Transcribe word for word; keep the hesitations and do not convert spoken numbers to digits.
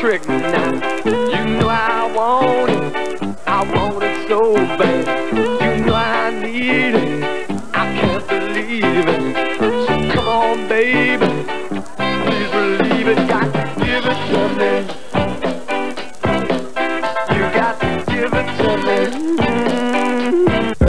trick me now. You know I want it, I want it so bad. You know I need it,